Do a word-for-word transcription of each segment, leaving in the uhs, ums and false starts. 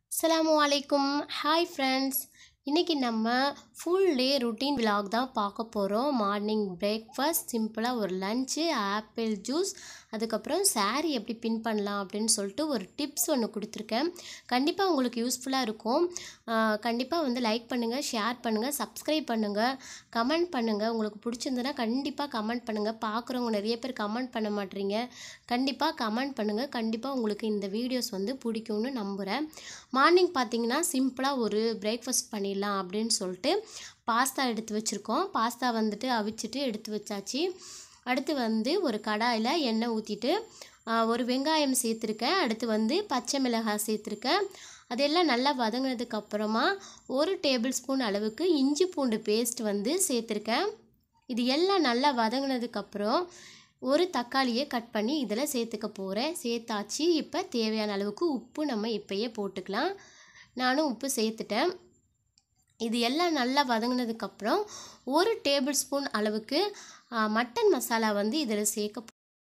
Assalamualaikum. Hi friends. இன்னைக்கு நம்ம full day routine vlog தான் பார்க்க போறோம். மார்னிங் பிரேக்ஃபாஸ்ட், சிம்பிளா ஒரு லஞ்ச், ஆப்பிள் ஜூஸ், அதுக்கு அப்புறம் saree எப்படி பின் பண்ணலாம் அப்படினு சொல்லிட்டு ஒரு டிப்ஸ் ஒன்னு கொடுத்திருக்கேன். கண்டிப்பா உங்களுக்கு யூஸ்ஃபுல்லா இருக்கும். கண்டிப்பா வந்து லைக் பண்ணுங்க, ஷேர் பண்ணுங்க, சப்ஸ்கிரைப் பண்ணுங்க, கமெண்ட் பண்ணுங்க. உங்களுக்கு பிடிச்சிருந்தா கண்டிப்பா கமெண்ட் பண்ணுங்க. பார்க்குறவங்க நிறைய பேர் கமெண்ட் பண்ண மாட்டீங்க. கண்டிப்பா கமெண்ட் பண்ணுங்க. கண்டிப்பா உங்களுக்கு இந்த வீடியோஸ் வந்து பிடிக்கும்னு நம்புறேன். மார்னிங் பாத்தீங்கன்னா சிம்பிளா ஒரு பிரேக்ஃபாஸ்ட் பண்ணி அப்படின்னு சொல்லிட்டு பாஸ்தா எடுத்து வச்சிருக்கோம். பாஸ்தா வந்துட்டு அவிச்சிட்டு எடுத்து வச்சாச்சு. அடுத்து வந்து ஒரு கடாயில் எண்ணெய் ஊற்றிட்டு ஒரு வெங்காயம் சேர்த்துருக்கேன். அடுத்து வந்து பச்சை மிளகாய் சேர்த்துருக்கேன். அதெல்லாம் நல்லா வதங்கினதுக்கு அப்புறமா ஒரு டேபிள் ஸ்பூன் அளவுக்கு இஞ்சி பூண்டு பேஸ்ட் வந்து சேர்த்துருக்கேன். இது எல்லாம் நல்லா வதங்கினதுக்கப்புறம் ஒரு தக்காளியை கட் பண்ணி இதில் சேர்த்துக்க போகிறேன். சேர்த்தாச்சு. இப்போ தேவையான அளவுக்கு உப்பு நம்ம இப்போயே போட்டுக்கலாம். நானும் உப்பு சேர்த்துட்டேன். இது எல்லாம் நல்லா வதங்கினதுக்கப்புறம் ஒரு டேபிள் ஸ்பூன் அளவுக்கு மட்டன் மசாலா வந்து இதில் சேர்க்க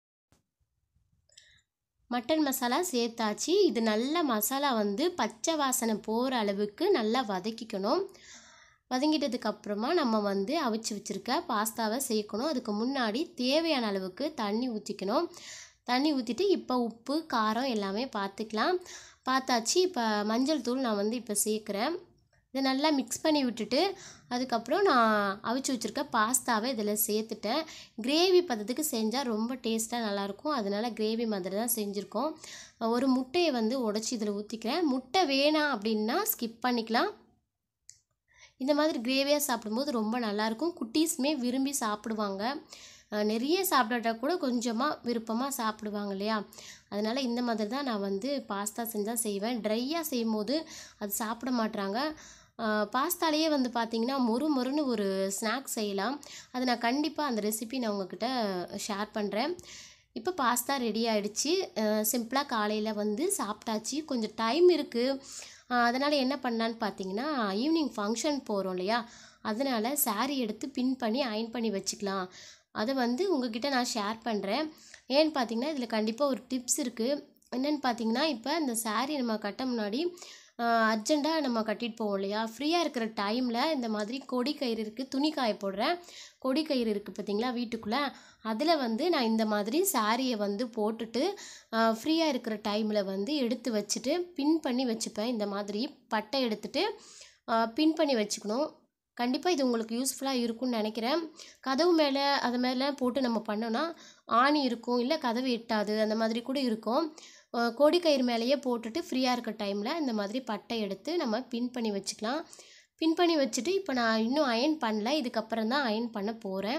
மட்டன் மசாலா சேர்த்தாச்சு. இது நல்ல மசாலா வந்து பச்சை வாசனை போகிற அளவுக்கு நல்லா வதக்கிக்கணும். வதங்கிட்டதுக்கு அப்புறமா நம்ம வந்து அவிச்சு வச்சுருக்க பாஸ்தாவை சேர்க்கணும். அதுக்கு முன்னாடி தேவையான அளவுக்கு தண்ணி ஊற்றிக்கணும். தண்ணி ஊற்றிட்டு இப்போ உப்பு காரம் எல்லாமே பார்த்துக்கலாம். பார்த்தாச்சு. இப்போ மஞ்சள் தூள் நான் வந்து இப்போ சேர்க்குறேன். இதை நல்லா மிக்ஸ் பண்ணி விட்டுட்டு அதுக்கப்புறம் நான் அவிச்சு வச்சுருக்க பாஸ்தாவை இதில் சேர்த்துட்டேன். கிரேவி பதத்துக்கு செஞ்சால் ரொம்ப டேஸ்ட்டாக நல்லாயிருக்கும். அதனால் கிரேவி மாதிரி தான் செஞ்சுருக்கோம். ஒரு முட்டையை வந்து உடச்சி இதில் ஊற்றிக்கிறேன். முட்டை வேணாம் அப்படின்னா ஸ்கிப் பண்ணிக்கலாம். இந்த மாதிரி கிரேவியாக சாப்பிடும்போது ரொம்ப நல்லாயிருக்கும். குட்டீஸுமே விரும்பி சாப்பிடுவாங்க. நிறைய சாப்பிடாட்டா கூட கொஞ்சமாக விருப்பமாக சாப்பிடுவாங்க இல்லையா? அதனால் இந்த மாதிரி தான் நான் வந்து பாஸ்தா செஞ்சால் செய்வேன். ட்ரையாக செய்யும்போது அது சாப்பிட மாட்றாங்க. பாஸ்தாலேயே வந்து பார்த்திங்கன்னா மொறு மொறுன்னு ஒரு ஸ்நாக்ஸ் செய்யலாம். அது நான் கண்டிப்பாக அந்த ரெசிபி நான் உங்ககிட்ட ஷேர் பண்ணுறேன். இப்போ பாஸ்தா ரெடி ஆகிடுச்சு. சிம்பிளாக காலையில் வந்து சாப்பிட்டாச்சு. கொஞ்சம் டைம் இருக்குது. அதனால் என்ன பண்ணலான்னு பார்த்தீங்கன்னா ஈவினிங் ஃபங்க்ஷன் போகிறோம் இல்லையா? அதனால் saree எடுத்து பின் பண்ணி அயன் பண்ணி வச்சுக்கலாம். அதை வந்து உங்ககிட்ட நான் ஷேர் பண்ணுறேன். ஏன்னு பார்த்தீங்கன்னா இதில் கண்டிப்பாக ஒரு டிப்ஸ் இருக்குது. என்னென்னு பார்த்தீங்கன்னா இப்போ இந்த saree நம்ம கட்ட முன்னாடி அர்ஜெண்ட்டாக நம்ம கட்டிட்டு போவோம் இல்லையா? ஃப்ரீயாக இருக்கிற டைமில் இந்த மாதிரி கொடி கயிறு இருக்குது, துணி காய போடுறேன். கொடி கயிறு இருக்குது பார்த்தீங்களா வீட்டுக்குள்ளே? அதில் வந்து நான் இந்த மாதிரி சாரியை வந்து போட்டுட்டு ஃப்ரீயாக இருக்கிற டைமில் வந்து எடுத்து வச்சுட்டு பின் பண்ணி வச்சுப்பேன். இந்த மாதிரி பட்டை எடுத்துகிட்டு பின் பண்ணி வச்சுக்கணும். கண்டிப்பாக இது உங்களுக்கு யூஸ்ஃபுல்லாக இருக்கும்னு நினைக்கிறேன். கதவு மேலே அது மேலே போட்டு நம்ம பண்ணோன்னா ஆணி இருக்கும், இல்லை கதவு எட்டாது, அந்த மாதிரி கூட இருக்கும். கோடி கயிறு மேலேயே போட்டுட்டு ஃப்ரீயாக இருக்க டைமில் இந்த மாதிரி பட்டை எடுத்து நம்ம பின் பண்ணி வச்சுக்கலாம். பின் பண்ணி வச்சுட்டு இப்போ நான் இன்னும் அயன் பண்ணல. இதுக்கப்புறம் தான் அயன் பண்ண போகிறேன்.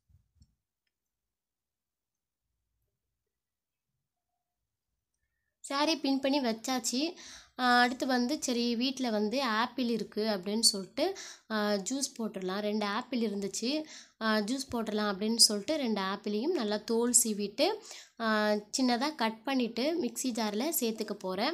சாரி பின் பண்ணி வச்சாச்சு. அடுத்து வந்து சரி வீட்டில் வந்து ஆப்பிள் இருக்குது அப்படின்னு சொல்லிட்டு ஜூஸ் போட்டுடலாம். ரெண்டு ஆப்பிள் இருந்துச்சு. ஜூஸ் போட்டுடலாம் அப்படின்னு சொல்லிட்டு ரெண்டு ஆப்பிளையும் நல்லா தோல் சீவிட்டு சின்னதாக கட் பண்ணிவிட்டு மிக்ஸி ஜாரில் சேர்த்துக்க போகிறேன்.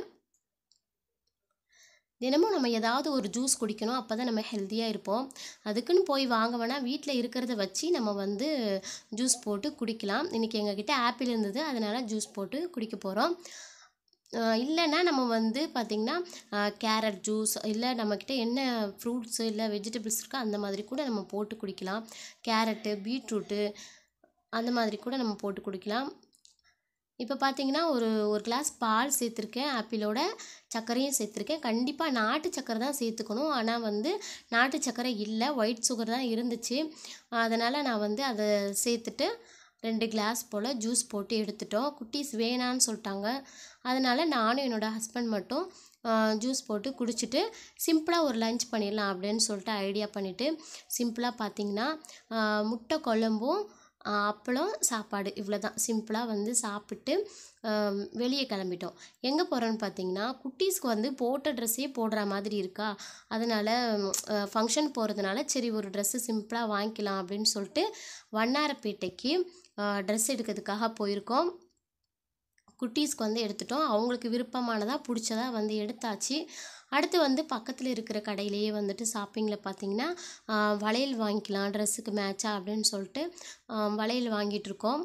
தினமும் நம்ம ஏதாவது ஒரு ஜூஸ் குடிக்கணும். அப்போ தான் நம்ம ஹெல்த்தியாக இருப்போம். அதுக்குன்னு போய் வாங்க வேணாம். வீட்டில் இருக்கிறத வச்சு நம்ம வந்து ஜூஸ் போட்டு குடிக்கலாம். இன்றைக்கி எங்ககிட்ட ஆப்பிள் இருந்தது, அதனால் ஜூஸ் போட்டு குடிக்க போகிறோம். இல்லைன்னா நம்ம வந்து பார்த்திங்கன்னா கேரட் ஜூஸ், இல்லை நம்மக்கிட்ட என்ன ஃப்ரூட்ஸு இல்லை வெஜிடபிள்ஸ் இருக்கோ அந்த மாதிரி கூட நம்ம போட்டு குடிக்கலாம். கேரட்டு, பீட்ரூட்டு அந்த மாதிரி கூட நம்ம போட்டு குடிக்கலாம். இப்போ பார்த்திங்கன்னா ஒரு ஒரு கிளாஸ் பால் சேர்த்துருக்கேன். ஆப்பிளோட சர்க்கரையும் சேர்த்துருக்கேன். கண்டிப்பாக நாட்டு சர்க்கரை தான் சேர்த்துக்கணும். ஆனால் வந்து நாட்டு சர்க்கரை இல்லை, ஒயிட் சுகர் தான் இருந்துச்சு. அதனால் நான் வந்து அதை சேர்த்துட்டு ரெண்டு கிளாஸ் போல் ஜூஸ் போட்டு எடுத்துட்டோம். குட்டீஸ் வேணான்னு சொல்லிட்டாங்க. அதனால் நானும் என்னோடய ஹஸ்பண்ட் மட்டும் ஜூஸ் போட்டு குடிச்சிட்டு சிம்பிளாக ஒரு லஞ்ச் பண்ணிடலாம் அப்படின்னு சொல்லிட்டு ஐடியா பண்ணிவிட்டு சிம்பிளாக பார்த்திங்கன்னா முட்டை குழம்பும் அப்பளம் சாப்பாடு இவ்வளோ தான் சிம்பிளாக வந்து சாப்பிட்டு வெளியே கிளம்பிட்டோம். எங்கே போகிறோன்னு பார்த்தீங்கன்னா குட்டீஸ்க்கு வந்து போட்ட ட்ரெஸ்ஸே போடுற மாதிரி இருக்கா, அதனால் ஃபங்க்ஷன் போகிறதுனால சரி ஒரு ட்ரெஸ்ஸு சிம்பிளாக வாங்கிக்கலாம் அப்படின்னு சொல்லிட்டு வண்ணாரப்பேட்டைக்கு ட்ரெஸ் எடுக்கிறதுக்காக போயிருக்கோம். குட்டீஸ்க்கு வந்து எடுத்துட்டோம். அவங்களுக்கு விருப்பமானதாக பிடிச்சதாக வந்து எடுத்தாச்சு. அடுத்து வந்து பக்கத்தில் இருக்கிற கடையிலேயே வந்துட்டு ஷாப்பிங்கில் பார்த்திங்கன்னா வளையல் வாங்கிக்கலாம் ட்ரெஸ்ஸுக்கு மேட்சாக அப்படின்னு சொல்லிட்டு வளையல் வாங்கிட்டுருக்கோம்.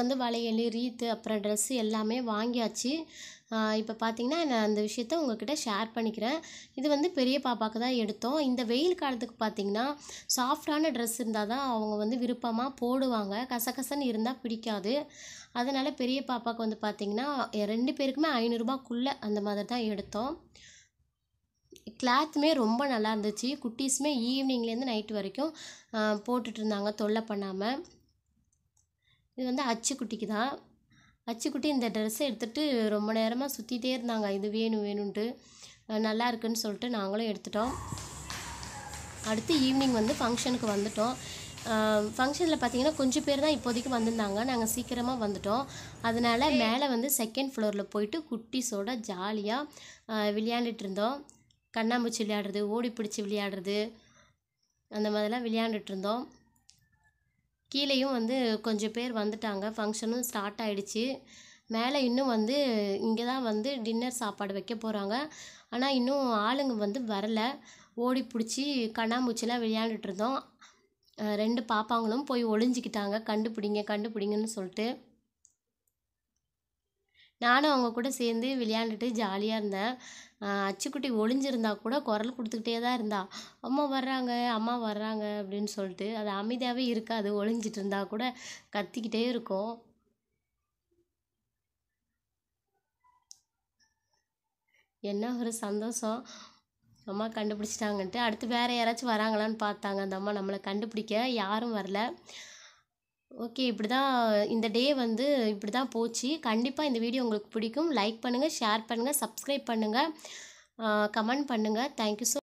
வந்து வளையல் ரீத்து அப்புறம் ட்ரெஸ்ஸு எல்லாமே வாங்கியாச்சு. இப்போ பார்த்தீங்கன்னா நான் அந்த விஷயத்த உங்ககிட்ட ஷேர் பண்ணிக்கிறேன். இது வந்து பெரிய பாப்பாவுக்கு தான் எடுத்தோம். இந்த வெயில் காலத்துக்கு பார்த்தீங்கன்னா சாஃப்டான ட்ரெஸ் இருந்தால் தான் அவங்க வந்து விருப்பமாக போடுவாங்க. கசகசன்னு இருந்தால் பிடிக்காது. அதனால் பெரிய பாப்பாவுக்கு வந்து பார்த்திங்கன்னா ரெண்டு பேருக்குமே ஐநூறுரூபாக்குள்ளே அந்த மாதிரி தான் எடுத்தோம். கிளாத்துமே ரொம்ப நல்லா இருந்துச்சு. குட்டீஸுமே ஈவினிங்லேருந்து நைட்டு வரைக்கும் போட்டுட்டு இருந்தாங்க தொல்லை பண்ணாமல். இது வந்து அச்சுக்குட்டிக்கு தான். அச்சுக்குட்டி இந்த ட்ரெஸ்ஸை எடுத்துகிட்டு ரொம்ப நேரமாக சுற்றிட்டே இருந்தாங்க. இது வேணும் வேணும்ன்ட்டு நல்லா இருக்குன்னு சொல்லிட்டு நாங்களும் எடுத்துட்டோம். அடுத்து ஈவினிங் வந்து ஃபங்க்ஷனுக்கு வந்துட்டோம். ஃபங்க்ஷனில் பார்த்திங்கன்னா கொஞ்சம் பேர் தான் இப்போதைக்கு வந்திருந்தாங்க. நாங்கள் சீக்கிரமாக வந்துட்டோம். அதனால் மேலே வந்து செகண்ட் ஃப்ளோரில் போயிட்டு குட்டீஸோட ஜாலியாக விளையாண்டுட்டு இருந்தோம். கண்ணாம்பூச்சி விளையாடுறது, ஓடி பிடிச்சி விளையாடுறது, அந்த மாதிரிலாம் விளையாண்டுட்டு இருந்தோம். கீழேயும் வந்து கொஞ்சம் பேர் வந்துட்டாங்க. ஃபங்க்ஷனும் ஸ்டார்ட் ஆகிடுச்சு. மேலே இன்னும் வந்து இங்கே தான் வந்து டின்னர் சாப்பாடு வைக்க போகிறாங்க. ஆனால் இன்னும் ஆளுங்க வந்து வரலை. ஓடி பிடிச்சி கண்ணாம்பூச்சிலாம் விளையாண்டுட்டு இருந்தோம். ரெண்டு பாப்பாங்களும் போய் ஒளிஞ்சிக்கிட்டாங்க, கண்டுபிடிங்க கண்டுபிடிங்கன்னு சொல்லிட்டு. நானும் அவங்க கூட சேர்ந்து விளையாண்டுட்டு ஜாலியாக இருந்தேன். அச்சுக்குட்டி ஒளிஞ்சிருந்தா கூட குரல் கொடுத்துக்கிட்டே தான் இருந்தா, அம்மா வர்றாங்க அம்மா வர்றாங்க அப்படின்னு சொல்லிட்டு. அது அமைதியாகவே இருக்காது, ஒளிஞ்சிட்டு இருந்தா கூட கத்திக்கிட்டே இருக்கும். என்ன ஒரு சந்தோஷம், அம்மா கண்டுபிடிச்சிட்டாங்கன்ட்டு. அடுத்து வேறு யாராச்சும் வராங்களான்னு பார்த்தாங்க. அந்த அம்மா நம்மளை கண்டுபிடிக்க யாரும் வரல. ஓகே, இப்படி தான் இந்த டே வந்து இப்படி தான் போச்சு. கண்டிப்பாக இந்த வீடியோ உங்களுக்கு பிடிக்கும். லைக் பண்ணுங்கள், ஷேர் பண்ணுங்கள், சப்ஸ்கிரைப் பண்ணுங்கள், கமெண்ட் பண்ணுங்கள். Thank you so